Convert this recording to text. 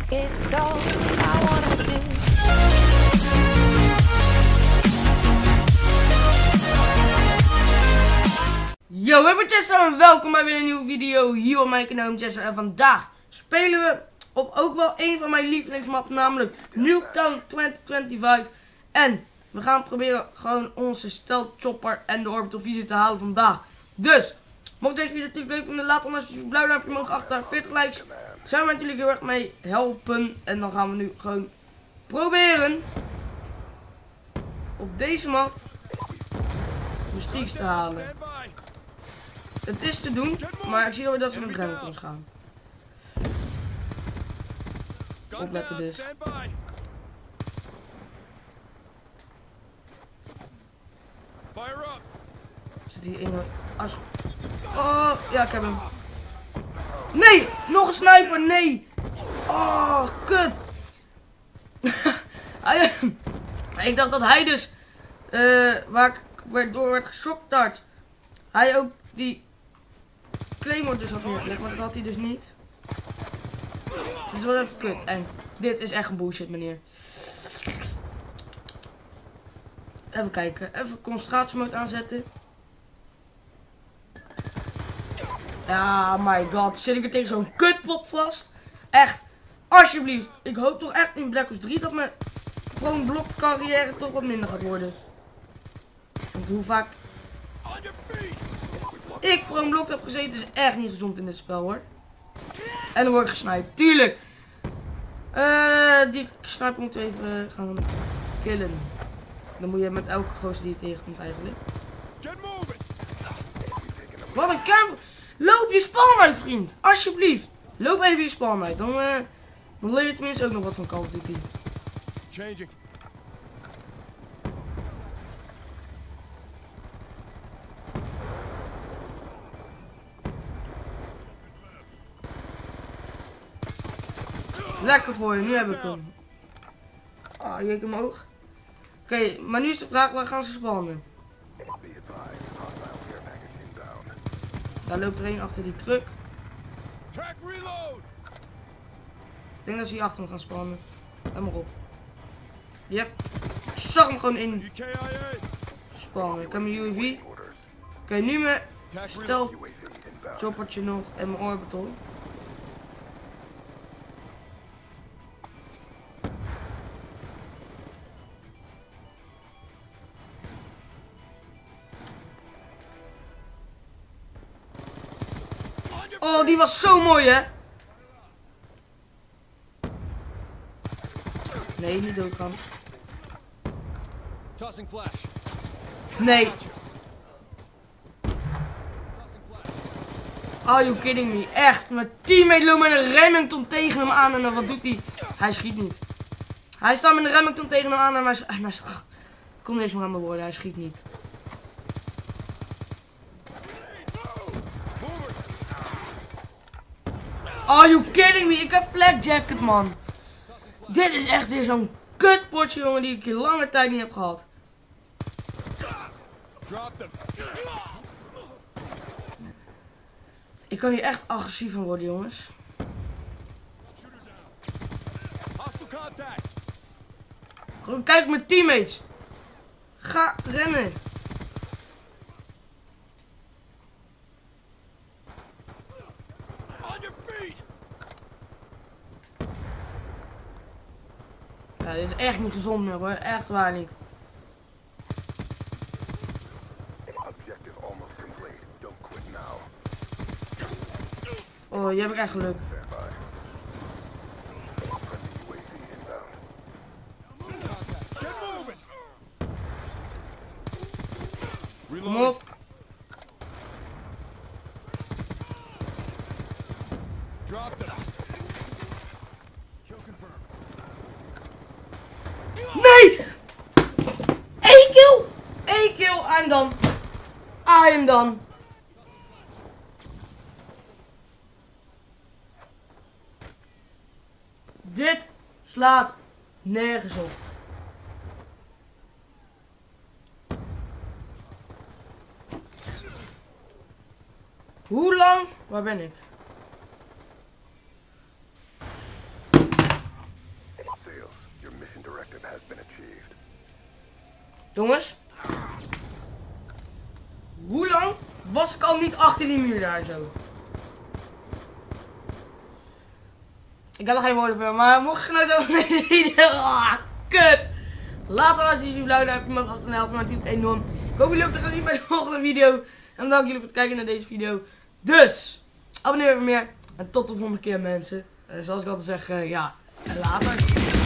It's all I wanna do. Yo, ik ben Chester en welkom bij weer een nieuwe video hier op mijn kanaal Chester. En vandaag spelen we op ook wel een van mijn lievelingsmappen, namelijk Nuketown 2025. En we gaan proberen gewoon onze stealth chopper en de orbital visie te halen vandaag. Dus, mocht deze video natuurlijk leuk vinden, laat dan alsjeblieft een blauw duimpje omhoog achter. 40 likes, zou me natuurlijk heel erg mee helpen. En dan gaan we nu gewoon proberen op deze map de streaks te halen. Het is te doen, maar ik zie alweer dat ze met Remingtons gaan. Opletten dus. Zit hier een as. Oh, ja, ik heb hem. Nee! Nog een sniper, nee! Oh, kut! Ik dacht dat hij dus, waar ik door werd geshoktard, hij ook die Claymore dus had neergelegd, maar dat had hij dus niet. Dit is wel even kut. En dit is echt een bullshit, meneer. Even kijken. Even concentratiemode aanzetten. Ja, my god. Zit ik er tegen zo'n kutpop vast? Echt. Alsjeblieft. Ik hoop toch echt in Black Ops 3 dat mijn gewoon blok carrière toch wat minder gaat worden. Want hoe vaak ik voor een blok heb gezeten is echt niet gezond in dit spel, hoor. En dan word ik gesniped. Tuurlijk. Die sniper moeten we even gaan killen. Dan moet je met elke gozer die je tegenkomt eigenlijk. Wat een camper. Loop je spawn uit, vriend. Alsjeblieft. Loop even je spawn uit. Dan leer je tenminste ook nog wat van Call of Duty. Changing. Lekker voor je, nu heb ik hem. Ah, hier heb ik hem ook. Oké, maar nu is de vraag, waar gaan ze spannen? Daar loopt er een achter die truck. Ik denk dat ze hier achter me gaan spannen. Let maar op. Yep. Ik zag hem gewoon in spannen. Ik heb mijn UAV. Oké, nu mijn stealth choppertje nog en mijn orbital. Oh, die was zo mooi, hè? Nee, niet doodgaan. Nee. Are you kidding me? Echt. Mijn teammate loopt met een Remington tegen hem aan en dan wat doet hij? Hij schiet niet. Hij staat met een Remington tegen hem aan en hij kom niet eens meer aan mijn woorden. Hij schiet niet. Are you kidding me? Ik heb flak jacket, man. Dit is echt weer zo'n kutpotje, jongen, die ik in lange tijd niet heb gehad. Ik kan hier echt agressief van worden, jongens. Gewoon kijk mijn teammates. Ga rennen. Ja, dit is echt niet gezond meer, hoor. Echt waar niet. Oh, je hebt echt gelukt. Kom op. Nee! 1 kill! 1 kill, I'm done. I am done. Dit slaat nergens op. Hoe lang? Waar ben ik? Sales, your mission directive has been achieved. Jongens. Hoe lang was ik al niet achter die muur daar zo? Ik had er geen woorden voor, maar mocht je genoten hebben van deze video, kut! Laat dan als jullie blauw duimpje mogen achter en helpen me natuurlijk enorm. Ik hoop jullie ook te gaan zien bij de volgende video. En dank jullie voor het kijken naar deze video. Dus, abonneer even meer. En tot de volgende keer mensen. Zoals ik altijd zeg, ja, en later.